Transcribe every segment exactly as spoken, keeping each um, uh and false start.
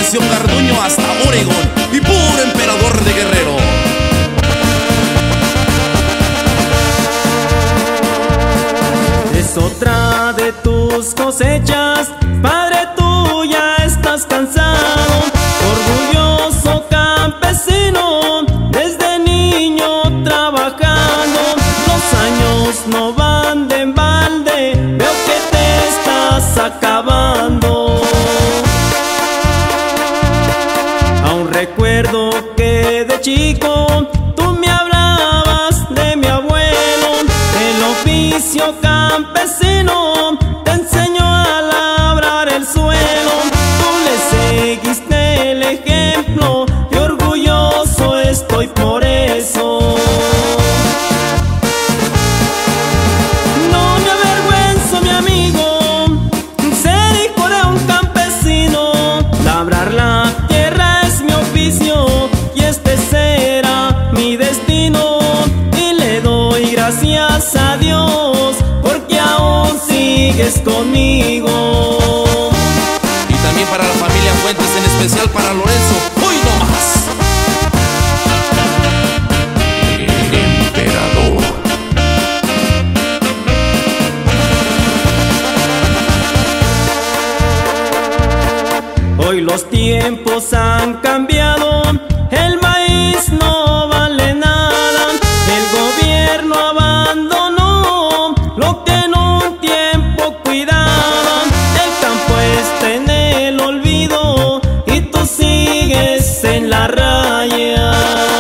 Mauricio Garduño hasta Oregón y puro emperador de Guerrero. Es otra de tus cosechas, padre, tú ya estás cansado. Orgulloso campesino, desde niño trabajando. Los años no van de en balde, veo que te estás acabando. Aún recuerdo que de chico tú me hablabas de mi abuelo. El oficio campesino te enseñó a labrar el suelo. Tú le seguiste el ejemplo y orgulloso estoy por eso. No me avergüenzo, mi amigo, ser hijo de un campesino. Labrar la tierra es mi oficio y este será mi destino. Y le doy gracias a Dios porque aún sigues conmigo. Y también para la familia Fuentes, en especial para Lorenzo, hoy no más. El emperador. Hoy los tiempos han cambiado, el maíz no vale nada. El gobierno abandonó lo que en un tiempo cuidaba. El campo está en el olvido y tú sigues en la raya.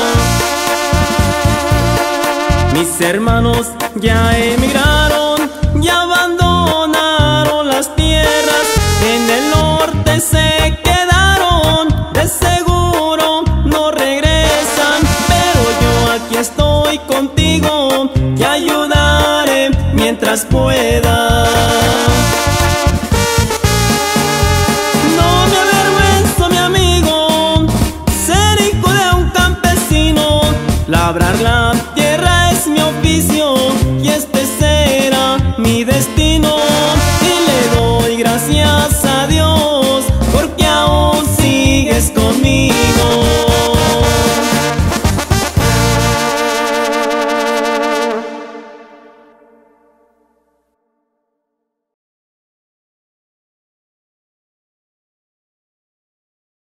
Mis hermanos ya emigraron, ya abandonaron las tierras. En el norte se quedaron, de seguro no regresan. Pero yo aquí estoy contigo, te ayudaré mientras pueda.